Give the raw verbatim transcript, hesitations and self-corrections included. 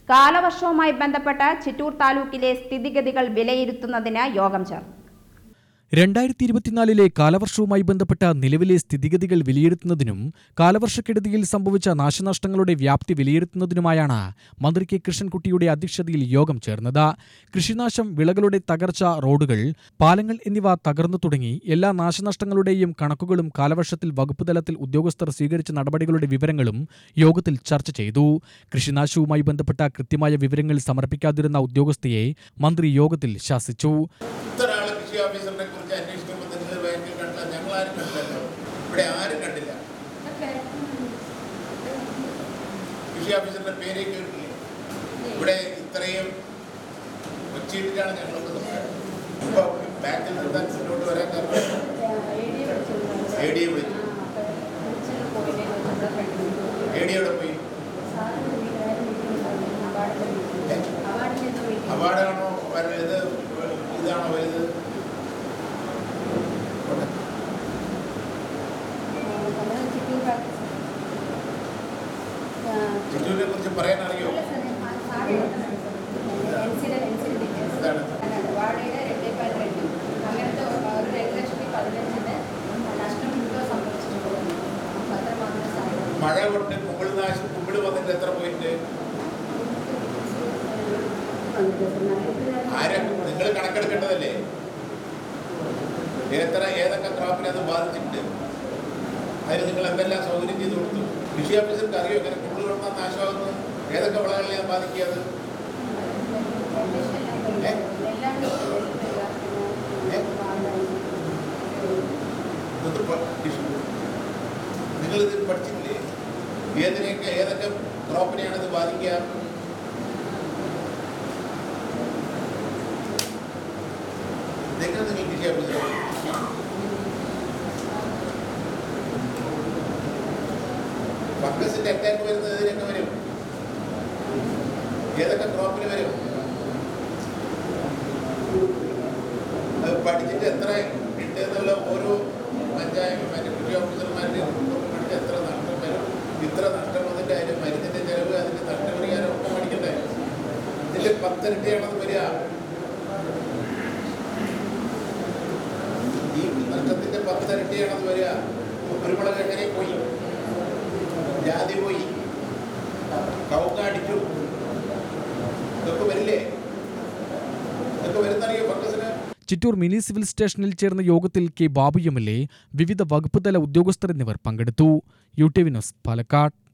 കാലവർഷവുമായി ബന്ധപ്പെട്ട് ചിറ്റൂർ താലൂക്കിലെ സ്ഥിതിഗതികൾ വിലയിരുത്തുന്നതിന് യോഗം ചേർന്നു. രണ്ടായിരത്തി ഇരുപത്തിനാലിലെ കാലവർഷവുമായി ബന്ധപ്പെട്ട നിലവിലെ സ്ഥിതിഗതികൾ വിലയിരുത്തുന്നതിനും കാലവർഷക്കെടുതിയിൽ സംഭവിച്ച നാശനഷ്ടങ്ങളുടെ വ്യാപ്തി വിലയിരുത്തുന്നതിനുമായാണ് മന്ത്രി കെ കൃഷ്ണൻകുട്ടിയുടെ അധ്യക്ഷതയിൽ യോഗം ചേർന്നത്. കൃഷിനാശം, വിളകളുടെ തകർച്ച, റോഡുകൾ, പാലങ്ങൾ എന്നിവ തകർന്നു തുടങ്ങി എല്ലാ നാശനഷ്ടങ്ങളുടെയും കണക്കുകളും കാലവർഷത്തിൽ വകുപ്പ് തലത്തിൽ ഉദ്യോഗസ്ഥർ സ്വീകരിച്ച നടപടികളുടെ വിവരങ്ങളും യോഗത്തിൽ ചർച്ച ചെയ്തു. കൃഷിനാശവുമായി ബന്ധപ്പെട്ട കൃത്യമായ വിവരങ്ങൾ സമർപ്പിക്കാതിരുന്ന ഉദ്യോഗസ്ഥയെ മന്ത്രി യോഗത്തിൽ ശാസിച്ചു. കൃഷി ഓഫീസറിനെ കുറിച്ച് അന്വേഷിക്കുമ്പോൾ നിങ്ങൾ ബാങ്കിൽ കണ്ടില്ല, ഞങ്ങൾ ആരും കണ്ടില്ലല്ലോ, ഇവിടെ ആരും കണ്ടില്ല. കൃഷി ഓഫീസറിന്റെ പേരേ കേട്ടില്ലേ? ഇവിടെ ഇത്രയും ഒച്ചയിട്ടാണ് ഞങ്ങളൊക്കെ സംസാരിക്കുന്നത്. ഇപ്പൊ ബാങ്കിൽ നിർത്താൻ മുന്നോട്ട് വരാൻ കാരണം എ ഡി എ വിളിച്ചു. എ ഡി എവിടെ പോയി? അവാർഡാണോ വരുന്നത്? ഇതാണോ വരുന്നത്? ചിറ്റൂരിനെ കുറിച്ച് പറയാൻ അറിയോ? മഴ കൊണ്ട് കുമ്പിൾ നാശം കുമ്പിൾ വന്നിട്ട് എത്ര പോയിന്റ്? ആരെ നിങ്ങൾ കണക്കെടുക്കേണ്ടതല്ലേ? എത്ര ഏതൊക്കെ ക്രോപ്പിനെ അത് ബാധിച്ചിട്ടുണ്ട്? അതിന് നിങ്ങൾ എന്തെല്ലാം സൗകര്യം ചെയ്തു കൊടുത്തു? കൃഷി ഓഫീസർക്ക് അറിയോ ഇങ്ങനെ കുമ്പിൾ കിടന്നാൽ നാശമാകുന്നത്? ഏതൊക്കെ വിളകളെയാണ് ബാധിക്കാതെ? നിങ്ങളിത് പഠിച്ചിട്ടില്ലേ? ഏതിനെയൊക്കെ ഏതൊക്കെ ക്രോപ്പിനെയാണ് ഇത് ബാധിക്കുക? നിങ്ങൾ നിങ്ങൾ കൃഷി ഓഫീസർ ഫംഗസിന്റെ അറ്റാക്ക് വരുന്നത് ഇതിനൊക്കെ വരും. ഏതൊക്കെ ക്രോപ്പിന് വരും? അത് പഠിച്ചിട്ട് എത്ര ഉണ്ട് എന്നുള്ള ഓരോ പഞ്ചായത്ത് മറ്റേ കൃഷി ഓഫീസർമാരുടെ പഠിച്ച് എത്ര നഷ്ടം വരും, ഇത്ര നഷ്ടം വന്നിട്ട് അതിന്റെ മരുന്നിന്റെ ചെലവ്, അതിന്റെ നഷ്ടപരിഹാരം ഒക്കെ പഠിക്കണ്ടേ? ഇതിൽ പത്തിരട്ടിയാണത് വരിക. ഈ നഷ്ടത്തിന്റെ പത്തിരട്ടിയാണത് വരിക. കുരുമുളക് എങ്ങനെ പോയി? ജാതി പോയി, കവുങ്ങ് അടിച്ചു, ഇതൊക്കെ വരില്ലേ? ഇതൊക്കെ വരുന്നറിയോ ഫംഗസിന്? ചിറ്റൂർ മിനി സിവിൽ സ്റ്റേഷനിൽ ചേർന്ന യോഗത്തിൽ K Babu M L A, വിവിധ വകുപ്പ് തല ഉദ്യോഗസ്ഥർ എന്നിവർ പങ്കെടുത്തു. U T V news, Palakkad.